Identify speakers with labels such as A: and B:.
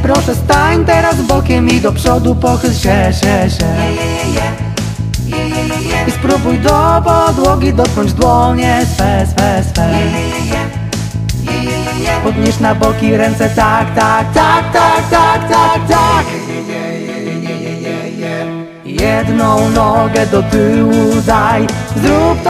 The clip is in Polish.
A: Proszę stań teraz bokiem i do przodu pochyl się. I spróbuj do podłogi dotknąć dłonie swe. Podnieś na boki ręce, tak. Jedną nogę do tyłu daj. Zrób to.